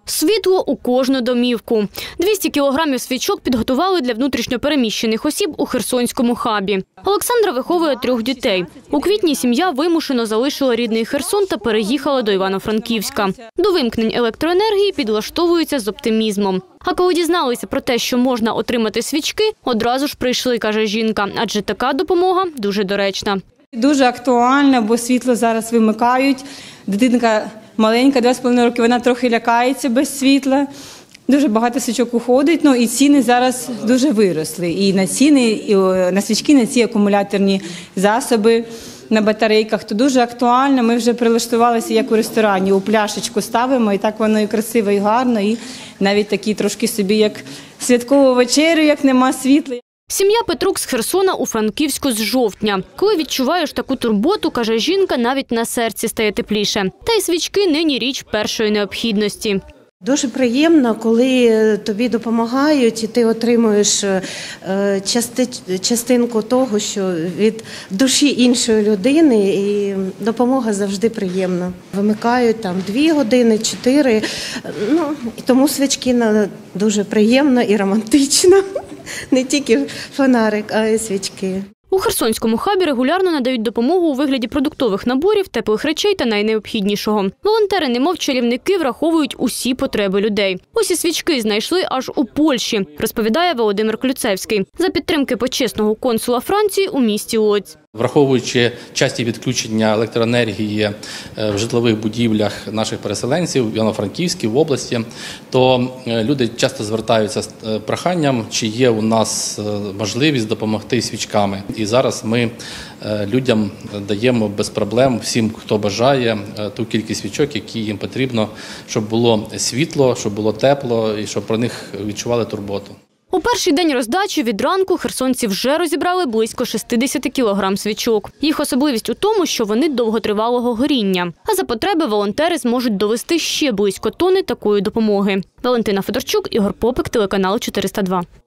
Світло у кожну домівку. 200 кілограмів свічок підготували для внутрішньопереміщених осіб у Херсонському хабі. Олександра виховує 3 дітей. У квітні сім'я вимушено залишила рідний Херсон та переїхала до Івано-Франківська. До вимкнень електроенергії підлаштовуються з оптимізмом. А коли дізналися про те, що можна отримати свічки, одразу ж прийшли, каже жінка, адже така допомога дуже доречна. Дуже актуально, бо світло зараз вимикають. Дитинка маленька, 2,5 роки, вона трохи лякається без світла. Дуже багато свічок уходить, і ціни зараз дуже виросли. І на ціни, і на свічки, на ці акумуляторні засоби, на батарейках. То дуже актуально, ми вже прилаштувалися як у ресторані, у пляшечку ставимо, і так воно і красиво, і гарно, і навіть такі трошки собі як святкову вечерю, як нема світла. Сім'я Петрук з Херсона у Франківську з жовтня. Коли відчуваєш таку турботу, каже жінка, навіть на серці стає тепліше. Та й свічки нині річ першої необхідності. Дуже приємно, коли тобі допомагають і ти отримуєш частинку того, що від душі іншої людини, і допомога завжди приємна. Вимикають 2 години, 4, тому свічки дуже приємно і романтично. Не тільки фонарик, а й свічки. У Херсонському хабі регулярно надають допомогу у вигляді продуктових наборів, теплих речей та найнеобхіднішого. Волонтери, немов чарівники, враховують усі потреби людей. Усі свічки знайшли аж у Польщі, розповідає Володимир Клюцевський, за підтримки почесного консула Франції у місті Лодзь. Враховуючи часті відключення електроенергії в житлових будівлях наших переселенців в Івано-Франківській, в області, то люди часто звертаються з проханням, чи є у нас можливість допомогти свічками. І зараз ми людям даємо без проблем всім, хто бажає, ту кількість свічок, які їм потрібно, щоб було світло, щоб було тепло і щоб про них відчували турботу. У перший день роздачі від ранку херсонці вже розібрали близько 60 кілограм свічок. Їх особливість у тому, що вони довготривалого горіння. А за потреби волонтери зможуть довести ще близько тонни такої допомоги. Валентина Федорчук, Ігор Попик, телеканал 402.